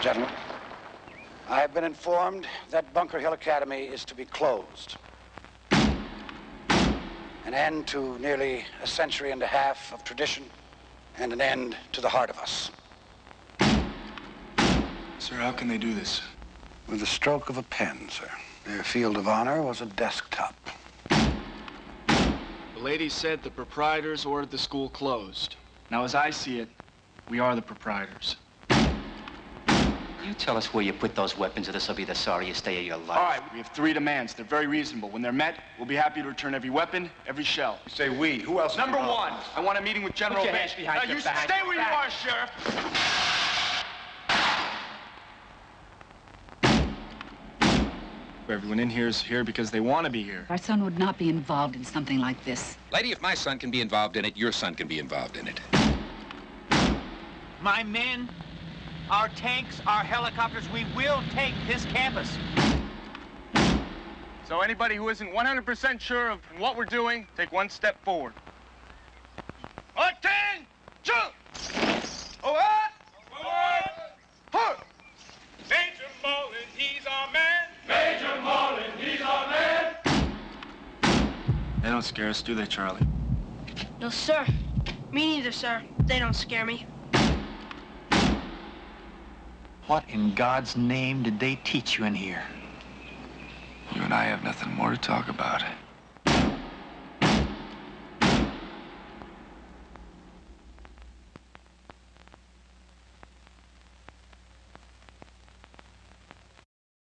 Gentlemen, I have been informed that Bunker Hill Academy is to be closed. An end to nearly a century and a half of tradition, and an end to the heart of us. Sir, how can they do this? With the stroke of a pen, sir. Their field of honor was a desktop. The lady said the proprietors ordered the school closed. Now, as I see it, we are the proprietors. You tell us where you put those weapons, or this will be the sorriest day of your life. All right, we have 3 demands. They're very reasonable. When they're met, we'll be happy to return every weepon, every shell. You say we. Who else? Number 1, I want a meeting with General Put your Bench. hands behind your back. Stay where you are, Sheriff. Everyone in here is here because they want to be here. Our son would not be involved in something like this. Lady, if my son can be involved in it, your son can be involved in it. My men, our tanks, our helicopters, we will take this campus. So anybody who isn't 100% sure of what we're doing, take 1 step forward. Attention! Forward! Forward! Major Mullen, he's our man. Major Mullen, he's our man. They don't scare us, do they, Charlie? No, sir. Me neither, sir. They don't scare me. What in God's name did they teach you in here? You and I have nothing more to talk about.